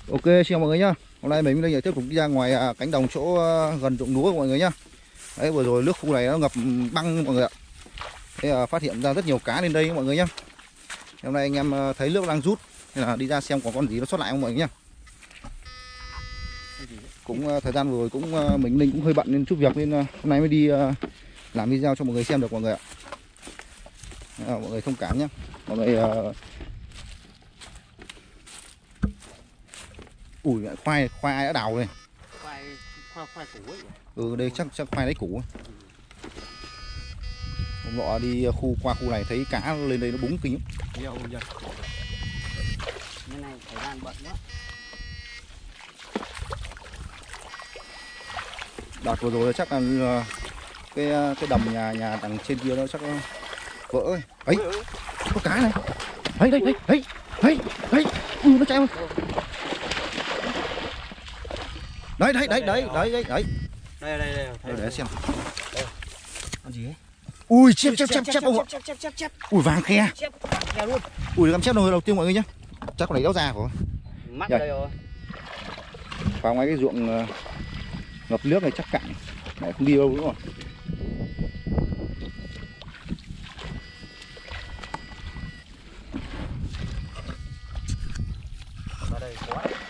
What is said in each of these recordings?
Ok, chào mọi người nhá. Hôm nay mình đây tiếp tục đi ra ngoài cánh đồng chỗ gần ruộng lúa của mọi người nhá. Đấy, vừa rồi nước khu này nó ngập băng mọi người ạ. Thế phát hiện ra rất nhiều cá lên đây mọi người nhá. Hôm nay anh em thấy nước đang rút nên là đi ra xem có con gì nó xuất lại không mọi người nhá. Cũng thời gian vừa rồi cũng mình Linh cũng hơi bận nên chút việc nên hôm nay mới đi làm video cho mọi người xem được mọi người ạ. Mọi người thông cảm nhé. Mọi người ủi khoai ai đã đào này. Khoai củ ấy. Ừ, đây chắc khoai lấy củ. Hôm nọ đi qua khu này thấy cá lên đây nó búng kinh lắm. Nhiều giờ. Cái này thời gian bận quá. Đợt vừa rồi chắc là cái đầm nhà đằng trên kia nó chắc nó vỡ ấy. Ấy, có cá này. Đấy. Nó chạy không? Đấy. Đây để xem. Đây. Con gì ấy? Ui, chép ông ạ. Chép. Ui, vàng khe. Chép luôn. Ui, làm chép đầu tiên mọi người nhá. Chắc con này đéo ra của. Mắt đây rồi. Vào ngoài cái ruộng ngập nước này chắc cạn. Mẹ không đi đâu đúng không? Ở đây có đấy.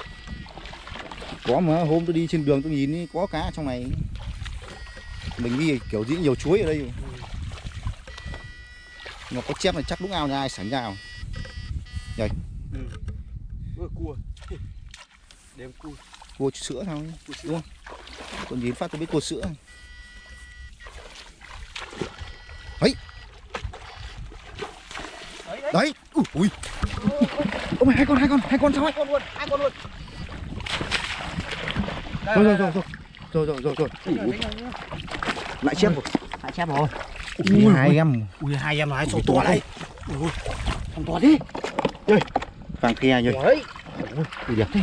Có mà hôm tôi đi trên đường tôi nhìn có cá trong này. Mình đi kiểu gì nhiều chuối ở đây. Mà có chép này chắc đúng ao nhà ai sảnh ra. Đây. Cua. Đếm cua. Cua sữa thôi, đúng không? Tôi nhìn phát tôi biết cua sữa. Đấy. Ui. Ôi mày, hai con sao ấy? Hai con luôn. Rồi. Lại chép rồi. Lại chép rồi. Ui, hai em. Ui, hai em nói to đấy. Ui, không to đi. Đây. Vàng khe rồi. Đấy. Ui, đẹp thế.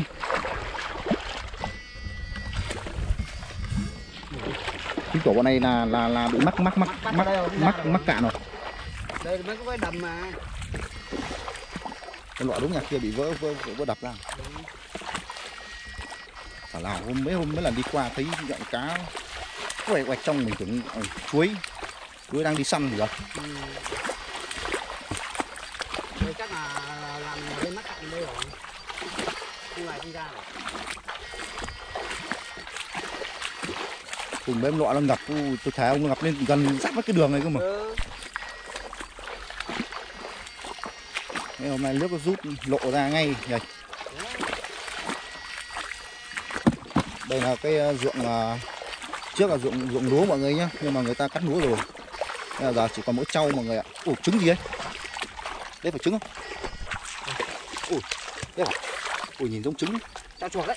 Cái tổ bọn này là bị mắc cạn rồi. Đây mới có cái đầm mà. Cái lọ đúng nhà kia bị vỡ đập ra. Phải là mấy hôm lần đi qua thấy dạng cá quạch trong mình tưởng chuối đang đi săn gì đó. Đây chắc là làm lên mắc cạn đây rồi. Khu này không ra rồi. Cùng mấy em lọ nó ngập, tôi thấy ông ngập lên gần sát với cái đường này cơ mà. Hôm nay nước nó rút lộ ra ngay này. Đây là cái ruộng trước là ruộng lúa mọi người nhá, nhưng mà người ta cắt lúa rồi. Bây giờ chỉ còn mỗi trâu mọi người ạ. Ủa, trứng gì ấy? Đây phải trứng không? Ủa, đây à? Ủa, nhìn giống trứng. Trâu chuột đấy.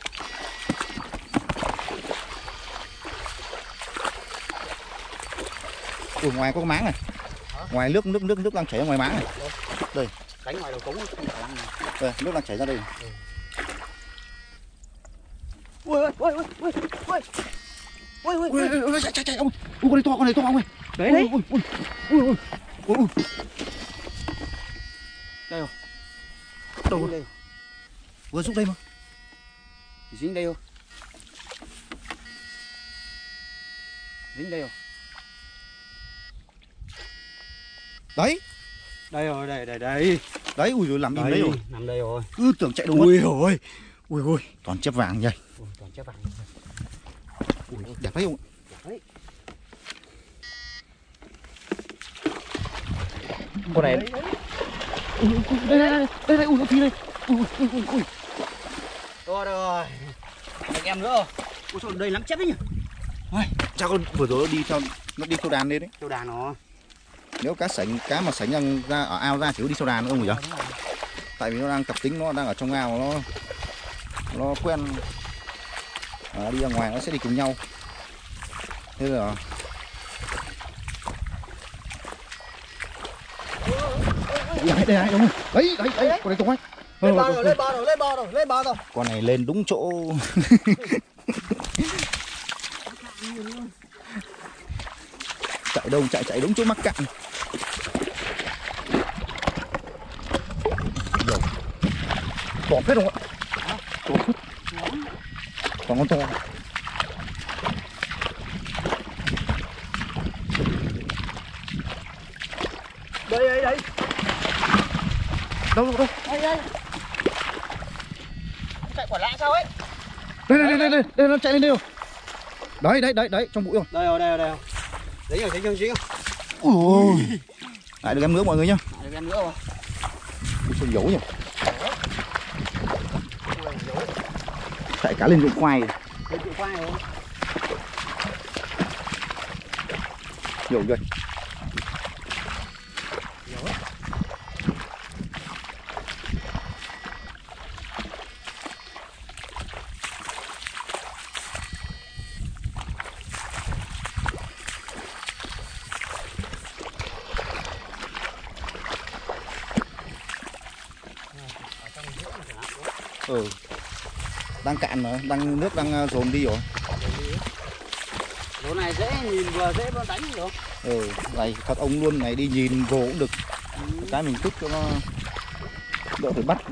Ủa, ngoài có cái máng này. Ngoài nước đang chảy ra ngoài máng này. Đây. Đánh ngoài đầu cống không khả năng này. Đây, nước đang chảy ra đây. Ui, chạy ông. Ui, con này to ông ơi. Đấy. Ui. Đây rồi. Đâu đây? Vừa giúp đây mà. Dính đây không? Dính đây rồi. Đấy. Đây rồi, đây. Đấy, ui rồi làm im đấy rồi. Nằm đây rồi. Cứ tưởng chạy đâu mất. Ui, toàn chép vàng vậy. Toàn chép vàng. Ui, đẹp đấy không? Đấy. Con này. Đây, ui, nó phi đây. Ui. Rồi. Anh em nữa rồi. Ui, sao đây lắm chép đấy nhỉ? Chắc con vừa rồi nó đi theo đàn lên đấy. Theo đàn nó. Nếu cá mà sánh ra ở ao ra chỉ có đi theo đàn nữa không nhỉ? Tại vì nó đang tập tính, nó đang ở trong ao, nó quen đi ra ngoài nó sẽ đi cùng nhau. Thế là đây đúng không? Đấy, con này to quá. Lên bò rồi. Con này lên đúng chỗ. Chạy đúng chỗ mắc cạn. To phết không ạ? To phút. Còn con to. Đây. Đâu? Đây. Chạy quả lạ sao ấy? Đây nó chạy lên đây rồi. Đấy, trong bụi rồi. Đây rồi. Đấy rồi, thấy chưa? Ui. Lại được em nữa mọi người nhá. Được em nữa rồi. Sao dấu nhỉ? Chạy cá lên ruộng khoai. Lên ruộng khoai rồi. Dấu rồi. Đang cạn mà, nước đang dồn đi rồi. Chỗ này dễ nhìn vừa dễ vừa đánh được. Này thật ông luôn này, đi nhìn vô cũng được. Cái mình chút cho nó đỡ phải bắt.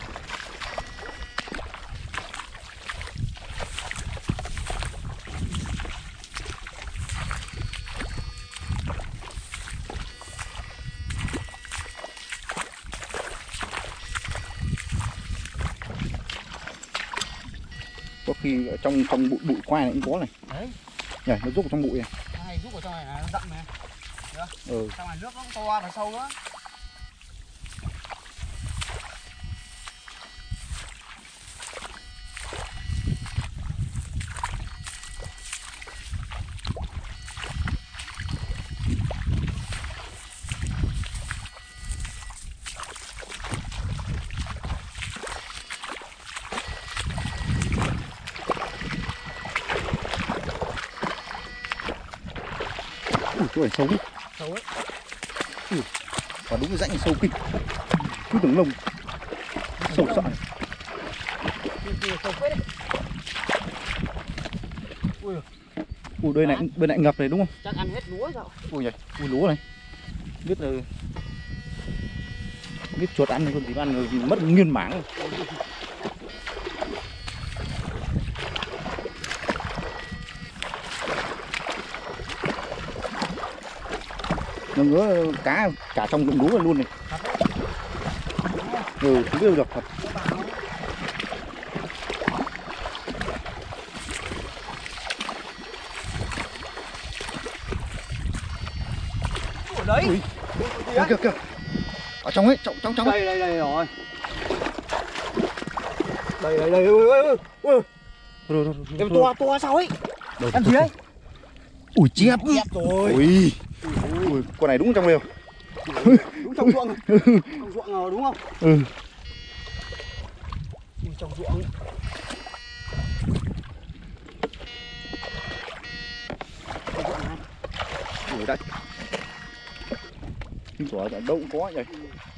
Có khi ở trong bụi khoai này cũng có này. Đấy. Nhảy nó rút vào trong bụi này. Này rút vào trong này nó đậm này. Được. Trong này nước nó cũng to và sâu nữa. Chỗ này sâu ấy. Sâu ấy. Và đúng cái rãnh sâu kinh. Cứ tưởng lông. Sâu sợ này. Sâu phết đấy. Ui bên này ngập này đúng không? Chắc ăn hết lúa rồi. Ui giời, lúa này. Biết là biết chuột ăn con gì ăn rồi mất nguyên mảng rồi. Nó ngứa cá cả trong ruộng lúa luôn này. Không biết đâu được thật. Đấy. Ui. Kìa. Ở trong ấy, trong. Đây rồi. Đây. Ui. Em to sao ấy? Em gì đấy? Ui chép rồi. Ui, con này đúng trong đây rồi. Đúng trong ruộng rồi. Trong ruộng rồi đúng không? Trong ruộng. Ui đấy. Kinh tỏa đâu cũng có vậy.